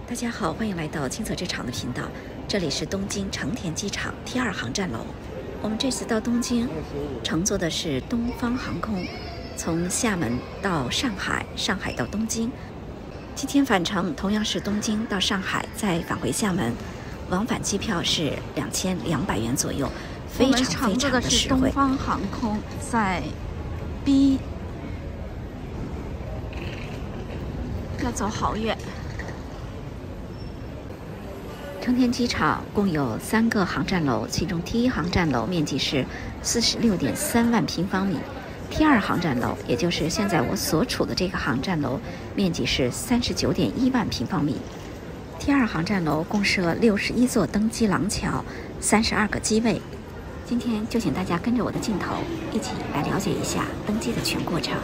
大家好，欢迎来到青草之场的频道，这里是东京成田机场 T2 航站楼。我们这次到东京，乘坐的是东方航空，从厦门到上海，上海到东京。今天返程同样是东京到上海，再返回厦门，往返机票是2200元左右，非常的实惠。 东方航空在 B， 要走好远。 成田机场共有3个航站楼，其中 T1 航站楼面积是46.3万平方米 ，T2 航站楼，也就是现在我所处的这个航站楼，面积是39.1万平方米。T2 航站楼共设61座登机廊桥，32个机位。今天就请大家跟着我的镜头，一起来了解一下登机的全过程。